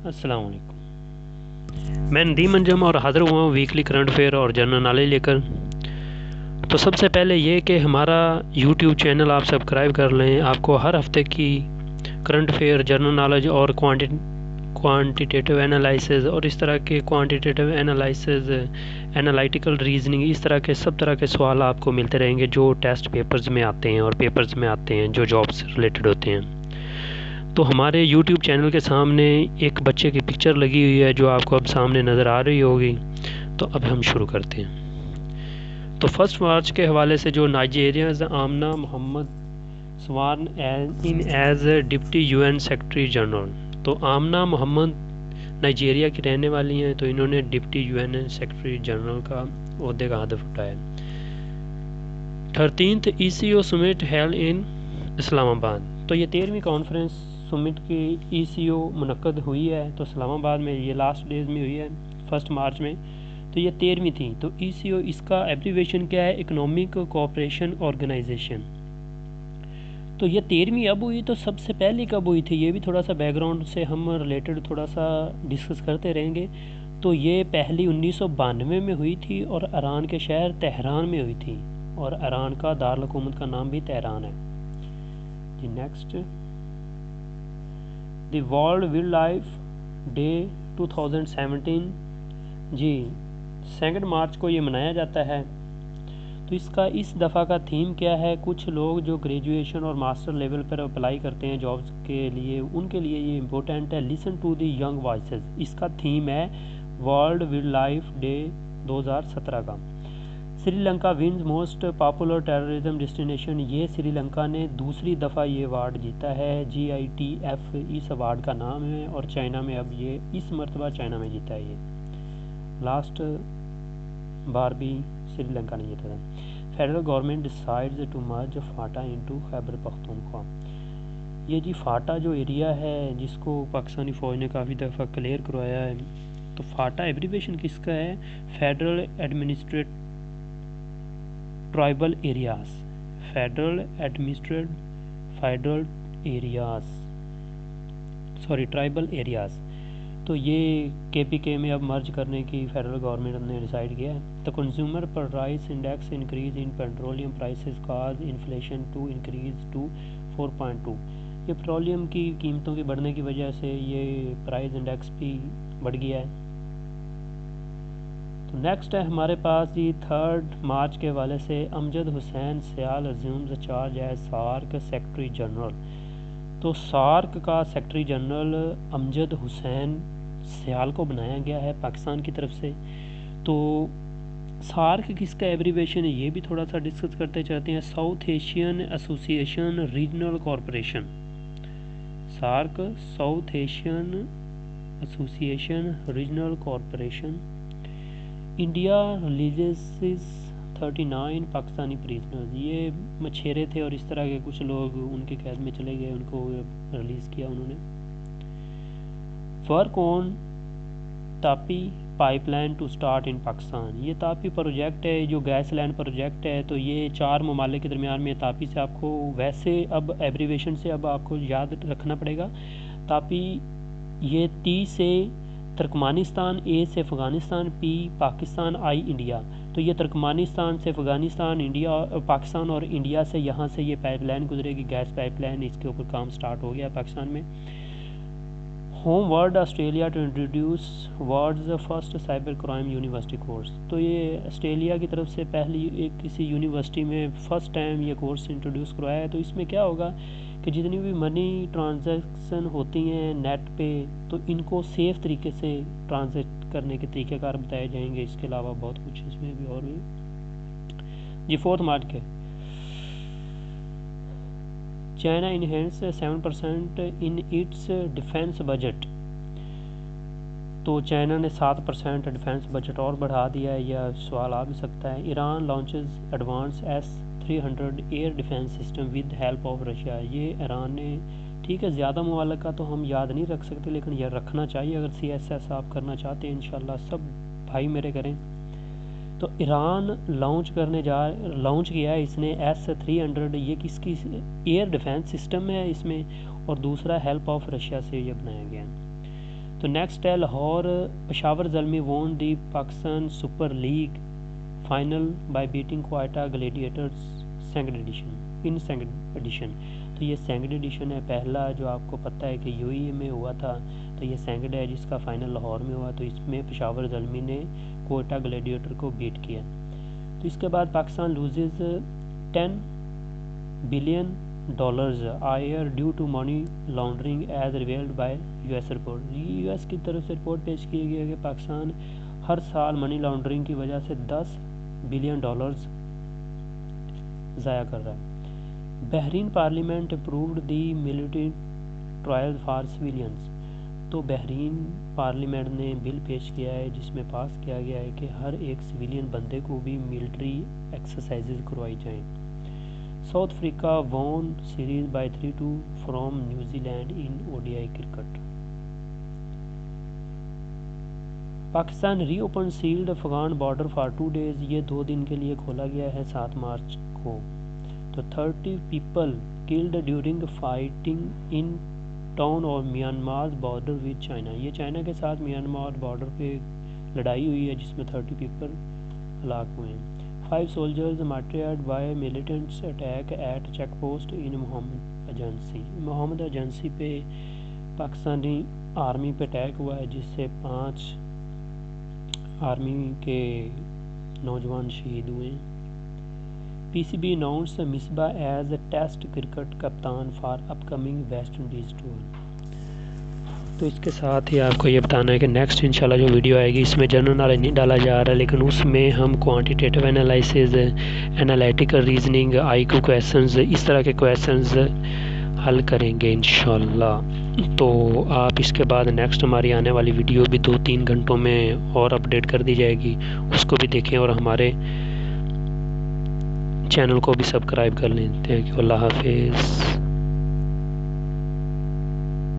السلام علیکم، میں ندیم انجم اور حاضر ہوا ہوں ویکلی کرنٹ افیئر اور جنرل نالج لے کر۔ تو سب سے پہلے یہ کہ ہمارا یوٹیوب چینل آپ سبسکرائب کر لیں، آپ کو ہر ہفتے کی کرنٹ افیئر، جنرل نالج اور کوانٹیٹیو انالائسز اور اس طرح کے کوانٹیٹیو انالائسز، انالائٹیکل ریزننگ، اس طرح کے سب طرح کے سوال آپ کو ملتے رہیں گے جو ٹیسٹ پیپرز میں آتے ہیں اور پیپرز میں آتے ہیں جو جاب سے ریلیٹڈ ہوتے ہیں۔ تو ہمارے یوٹیوب چینل کے سامنے ایک بچے کی پکچر لگی ہوئی ہے جو آپ کو اب سامنے نظر آ رہی ہوگی۔ تو اب ہم شروع کرتے ہیں۔ تو 1 مارچ کے حوالے سے جو نائجیریاز Amina Mohammed sworn in as deputy UN secretary general, تو آمنہ محمد نائجیریا کی رہنے والی ہیں، تو انہوں نے ڈپٹی UN سیکرٹری جنرل کا عہدے کا ہدف اٹھایا۔ 13th ECO summit heal in اسلام آباد، تو یہ 13ویں کانفرنس سمٹ کی ECO منعقد ہوئی ہے، تو اسلام آباد میں یہ لاسٹ ڈیز میں ہوئی ہے 1 مارچ میں، تو یہ 13ویں تھی۔ تو ECO اس کا ایبریویشن کیا ہے؟ Economic cooperation organisation. تو یہ 13ویں اب ہوئی، تو سب سے پہلے کب ہوئی تھی؟ یہ بھی تھوڑا سا بیک گراؤنڈ سے ہم ریلیٹڈ تھوڑا سا ڈسکس کرتے رہیں گے۔ تو یہ پہلی 1992 میں ہوئی تھی اور ایران کے شہر تہران میں ہوئی تھی، اور ایران کا دارالحکومت کا نام بھی تہران ہے۔ جی نیکسٹ، دی ورلڈ وائلڈ لائف ڈے 2017، جی 2 مارچ کو یہ منایا جاتا ہے۔ تو اس کا اس دفعہ کا تھیم کیا ہے؟ کچھ لوگ جو گریجویشن اور ماسٹر لیول پر اپلائی کرتے ہیں جابس کے لیے، ان کے لیے یہ امپورٹنٹ ہے، listen to the young voices. اس کا تھیم ہے ورلڈ وائلڈ لائف ڈے 2017 کا۔ Sri Lanka wins most popular tourism destination, یہ سری لنکا نے دوسری دفعہ یہ ایوارڈ جیتا ہے، GITF اس ایوارڈ کا نام ہے، اور چائنا میں اب یہ اس مرتبہ چائنا میں جیتا ہے، یہ لاسٹ بار بھی سری لنکا نے جیتا تھا۔ Federal government decides to merge FATA into Khyber Pakhtunkhwa, یہ جی فاٹا جو ایریا ہے جس کو پاکستانی فوج نے کافی دفعہ کلیئر کروایا ہے، تو فاٹا ایبریویشن کس کا ہے؟ Federal administrate tribal areas, federal tribal areas. تو یہ KPK میں اب مرج کرنے کی فیڈرل گورنمنٹ نے ڈیسائیڈ کیا ہے۔ تو consumer price index increase in petroleum prices cause inflation to increase to 4.2، یہ پیٹرولیم کی قیمتوں کے بڑھنے کی وجہ سے یہ پرائز انڈیکس بھی بڑھ گیا ہے۔ تو نیکسٹ ہے ہمارے پاس جی 3 مارچ کے حوالے سے Amjad Hussain Sial assumes charge as SAARC secretary general, تو سارک کا سیکرٹری جنرل امجد حسین سیال کو بنایا گیا ہے پاکستان کی طرف سے۔ تو سارک کس کا ایبریویشن ہے یہ بھی تھوڑا سا ڈسکس کرتے چاہتے ہیں، south Asian association regional corporation, SAARC South Asian association regional corporation. India releases 39 Pakistani prisoners, یہ مچھیرے تھے اور اس طرح کے کچھ لوگ ان کے قید میں چلے گئے، ان کو ریلیز کیا انہوں نے۔ Work on TAPI pipeline to start in Pakistan, یہ تاپی پروجیکٹ ہے جو گیس لائن پروجیکٹ ہے، تو یہ 4 ممالک کے درمیان میں تاپی سے آپ کو ویسے اب ایبریویشن سے اب آپ کو یاد رکھنا پڑے گا تاپی، یہ T سے ترکمانستان، A سے Afghanistan, P Pakistan, I India, تو یہ ترکمانستان سے افغانستان، انڈیا، پاکستان اور انڈیا سے یہاں سے یہ پائپ لائن گزرے گی، گیس پائپ لائن، اس کے اوپر کام سٹارٹ ہو گیا پاکستان میں۔ Home world Australia to introduce world's first cyber crime university course, تو یہ آسٹریلیا کی طرف سے پہلی ایک کسی یونیورسٹی میں فرسٹ ٹائم یہ کورس انٹروڈیوس کروایا ہے۔ تو اس میں کیا ہوگا کہ جتنی بھی منی ٹرانزیکشن ہوتی ہیں نیٹ پہ، تو ان کو سیف طریقے سے ٹرانزیکٹ کرنے کے طریقہ کار بتائے جائیں گے، اس کے علاوہ بہت کچھ اس میں بھی اور بھی۔ جی 4 مارچ کے China enhance 7% in its defence budget, تو چائنا نے 7% ڈیفینس بجٹ اور بڑھا دیا ہے، یہ سوال آ بھی سکتا ہے۔ Iran launches advance S-300 air defence system with help of Russia, یہ ایران نے، ٹھیک ہے زیادہ ممالک کا تو ہم یاد نہیں رکھ سکتے لیکن یہ رکھنا چاہیے اگر CSS آپ کرنا چاہتے ہیں، انشاءاللہ سب بھائی میرے کریں۔ تو ایران لانچ کیا ہے اس نے S-300، یہ کس کی ایئر ڈیفینس سسٹم ہے اس میں، اور دوسرا ہیلپ آف رشیا سے یہ بنایا گیا ہے۔ تو نیکسٹ ہے Lahore Peshawar Zalmi won the Pakistan super league final by beating Quetta gladiators second edition. تو یہ سیکنڈ ایڈیشن ہے. پہلا جو آپ کو پتہ ہے کہ یو اے میں ہوا تھا, تو یہ سیکنڈ ہے جس کا فائنل لاہور میں ہوا. تو اس میں پشاور زلمی نے کوئٹہ گلیڈیٹر کو بیٹ کیا. تو اس کے بعد Pakistan loses $10 billion a year due to money laundering as revealed by U S report. U S کی طرف سے رپورٹ پیش کی گئی ہے کہ پاکستان ہر سال منی لانڈرنگ کی وجہ سے $10 بلین ضائع کر رہا ہے. Bahrain parliament approved the military trial for civilians. تو بحرین پارلیمنٹ نے بل پیش کیا ہے جس میں پاس کیا گیا ہے کہ ہر ایک سویلین بندے کو بھی ملٹری ایکسرسائزز کروائی جائیں. South Africa won series by 3-2 from New Zealand in ODI cricket. Pakistan reopen sealed Afghan border for 2 days. یہ 2 دن کے لیے کھولا گیا ہے 7 مارچ کو. تو 30 people killed during fighting in town اور میانمار بارڈر ود چائنا. یہ چائنا کے ساتھ میانمار بارڈر پہ لڑائی ہوئی ہے جس میں 30 پیپل ہلاک ہوئے ہیں. 5 soldiers martyred by militants attack at check post in Mohmand agency پہ پاکستانی آرمی پہ اٹیک ہوا ہے جس سے 5 آرمی کے نوجوان شہید ہوئے ہیں. PCB announced Misbah as test cricket captain for upcoming West Indies tour. تو اس کے ساتھ ہی آپ کو یہ بتانا ہے کہ نیکسٹ انشاءاللہ جو ویڈیو آئے گی اس میں جنرل نالج نہیں ڈالا جا رہا, لیکن اس میں ہم quantitative analysis, analytical reasoning, IQ questions, اس طرح کے کویسچنز حل کریں گے انشاءاللہ. تو آپ اس کے بعد نیکسٹ ہماری آنے والی ویڈیو بھی 2-3 گھنٹوں میں اور اپڈیٹ کر دی جائے گی, اس کو بھی دیکھیں اور ہمارے چینل کو بھی سبسکرائب کر لیں. Thank you. اللہ حافظ.